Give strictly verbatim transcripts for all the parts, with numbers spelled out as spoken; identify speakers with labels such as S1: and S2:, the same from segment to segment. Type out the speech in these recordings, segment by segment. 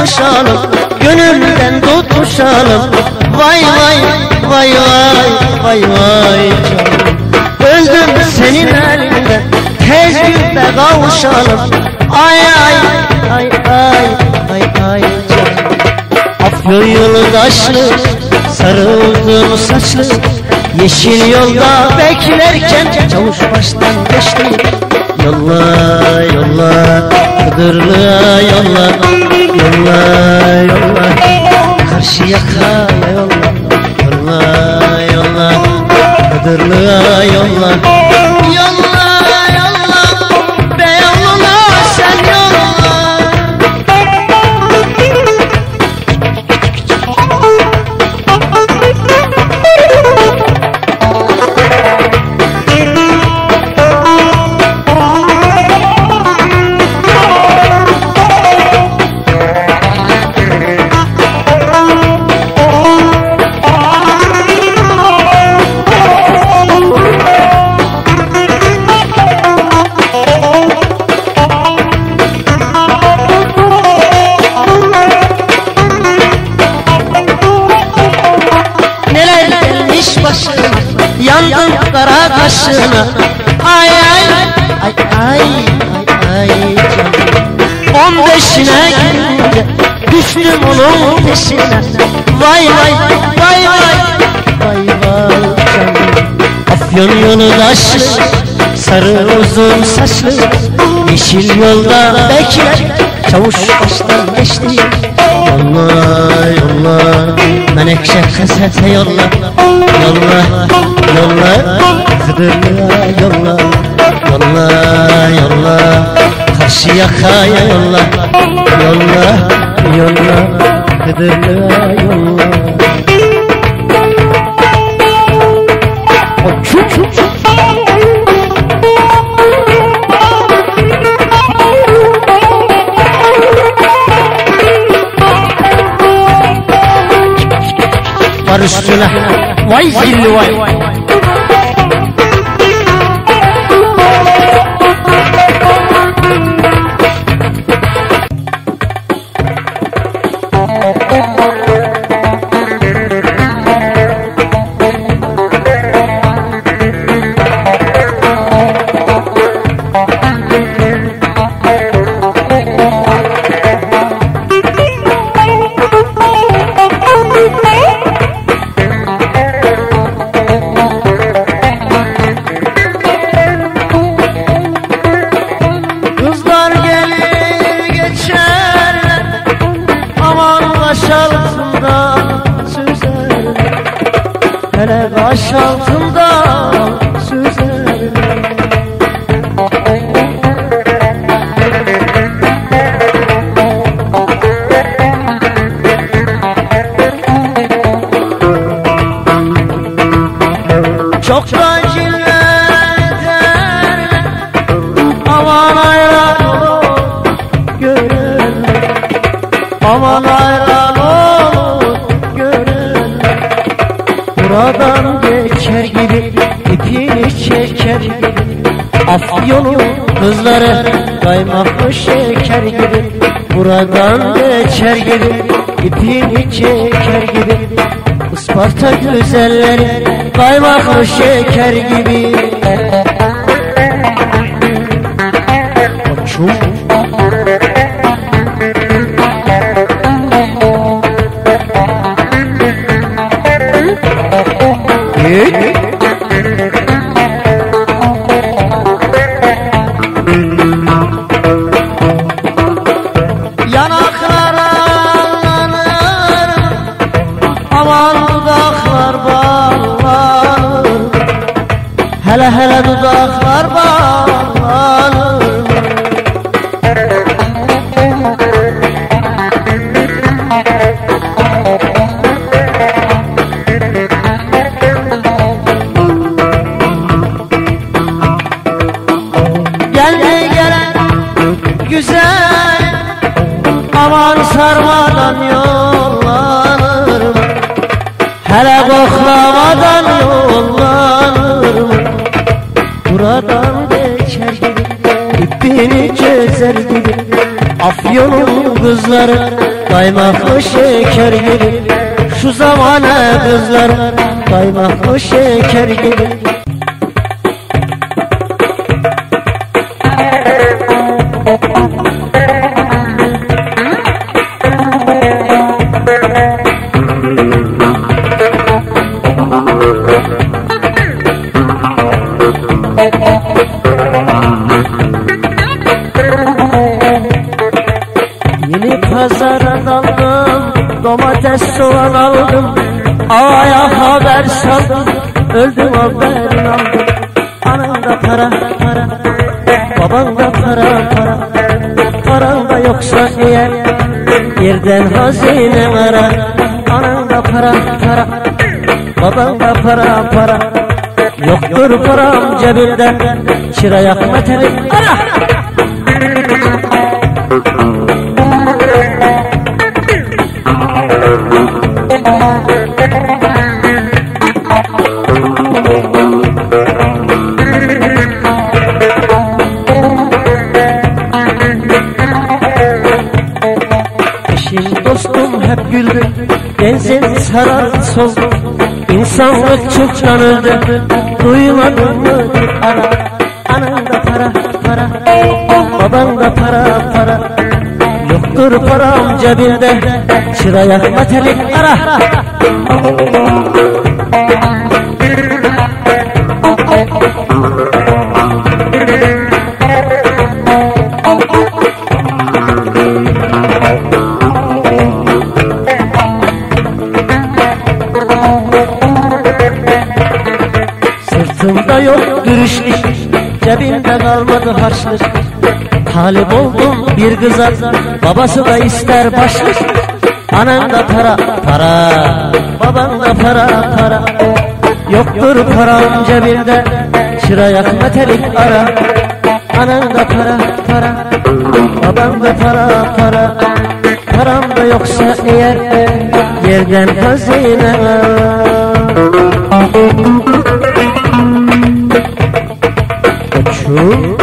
S1: kavuşalım, gönülden tutuşalım. Vay vay vay vay vay vay canım. Öldüm senin elinden, tez günde kavuşalım. Ay ay ay ay ay ay canım. Afyon yolu taşlı, sarı uzun saçlı, yeşil yolda beklerken çavuş baştan geçti. Yolla yolla Kıdırlığa yolla, yolla yolla karşı yakaya yolla, yolla yolla Kıdırlığa yolla, yolla yolla Beyoğlu'na sen yolla. Yandım kara kaşına, ay ay ay ay ay ay canım. On beşine girince düştüm onun peşine. Vay vay vay vay vay vay canım. Afyon yolu taşlı, sarı uzun saçlı, yeşil yolda bekler çavuş baştan geçti. Yolla yolla menekşe kasete yolla, yolla yolla Kıdırlığa yolla, yolla yolla karşı yakaya yolla, yolla yolla Kıdırlığa yolla. Var üstüne vay zilli vay. Hele baş altında süzer. Çok da cilve ederler, aman hayran olur görürler, aman hayran olur görürler. Buradan geçer gibi, ipini çeker gibi, Afyon'un kızları kaymaklı şeker gibi. Buradan geçer gibi, ipini çeker gibi, Isparta güzelleri kaymaklı şeker gibi. Koçum Git. Yanaklar allanır, aman dudaklar bağlanır, hele hele dudaklar bağlanır. Geldi gelen güzel, aman sarmadan yollanır mı? Hele koklamadan yollanır mı? Buradan geçer gibi, ipini çözer gibi, Afyon'un kızları Kaymaklı şeker gibi şu zamana kızlar, kaymaklı şeker gibi. Yeni pazara daldım, domates soğan aldım, ağaya haber saldım, öldüm haberini aldım. Ananda para para, babanda para para, paran da yoksa eğer yerden hazine ara. Ananda para para, babanda para para, yoktur param cebimde, çırayak metelik ara. Eşim dostum hep güldü, benzin sarar soldu, İnsanlık çoktan öldü, duymadın mı bir ara. Ananda para para, babanda para para, yoktur param cebinde, çırayak metelik ara. Sırtımda yok dürüstlük, cebimde kalmadı harçlık. Talip oldum bir kıza, babası da ister başlık. Ananda para para, babanda para para, yoktur param cebimde, çırayak metelik ara. Ananda para para, babanda para para, param da yoksa eğer yerden hazine ara. Koçum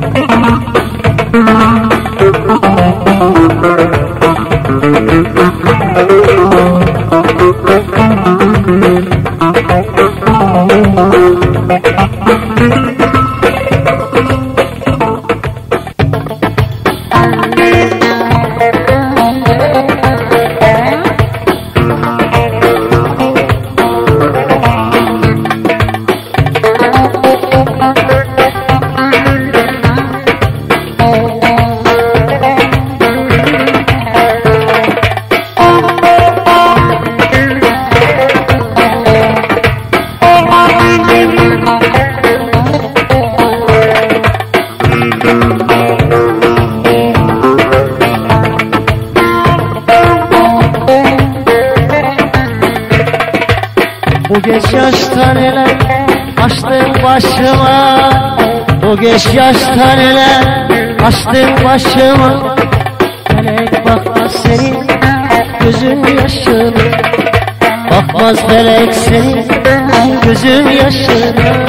S1: bu geç yaşta neler açtın başıma, bu geç yaşta neler açtın başıma. Felek bakmaz senin gözün yaşına, bakmaz felek senin gözün yaşına.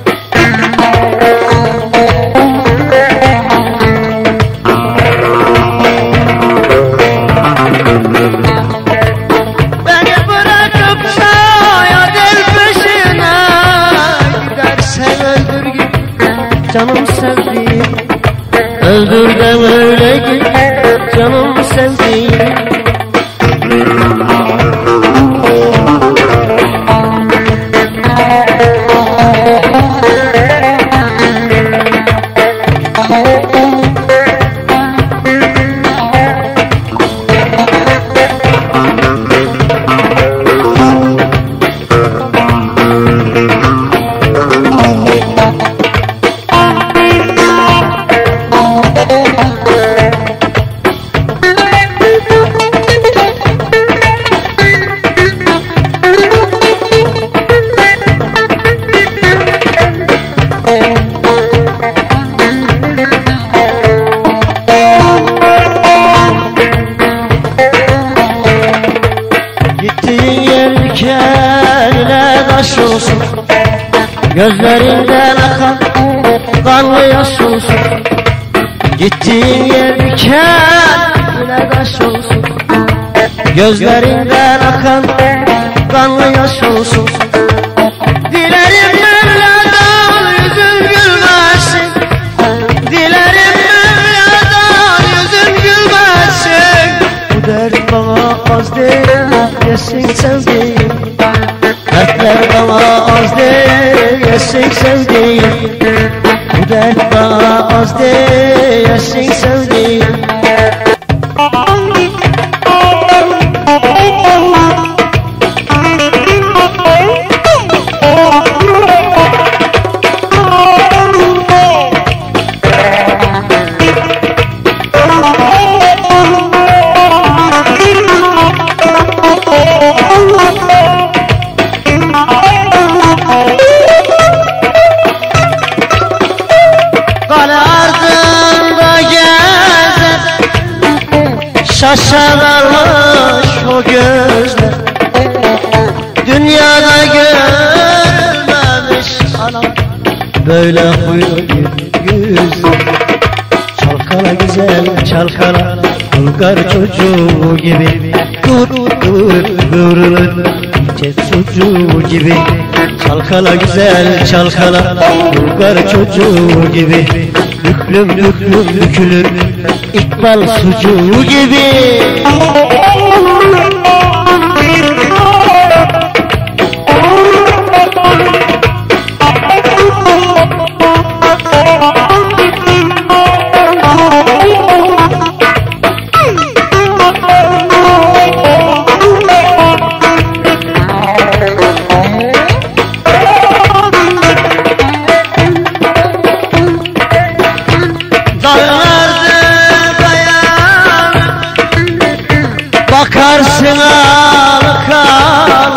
S1: Canım sevdiğim, öldür de öyle git, canım sevdiğim. taş olsun, gözlerinden akan kanlı yaş olsun. Gittiğin yer diken bile taş olsun. Gözlerinden akan kanlı yaş olsun. Dilerim Mevla'dan yüzün gülmesin. Dilerim Mevla'dan yüzün gülmesin. Bu dert bana az değil, yesin sevdiğim. Dertler bana az değil, yesin sevdiğim. Bu dert bana az değil, yesin sevdiğim. Şaşarmış o gözler, dünyada görmemiş anam böyle huylu yüz. Çalkala güzel çalkala, Bulgar çocuğu gibi. Dur dur kıvrılır ince sucuğu gibi. Çalkala güzel çalkala, Bulgar çocuğu gibi. Büklüm büklüm bükülür İkbal sucuğu gibi. Bakarsın ağlıkan,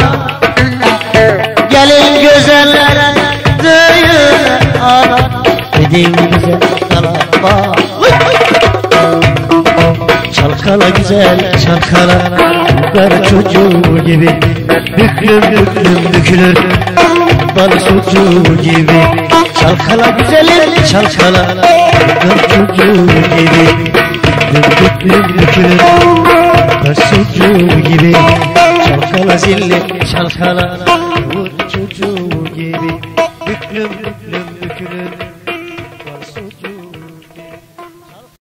S1: gelin güzeller düğüne ana. Dedin güzel kalaba, çalkala güzel çalkala, Bulgar çocuğu gibi. Büklüm büklüm bükülür bal sucuğu gibi. Çalkala güzelim çalkala, Bulgar çocuğu gibi. Büklüm büklüm bükülür sucuğu gibi. Çalkala zilli çalkala,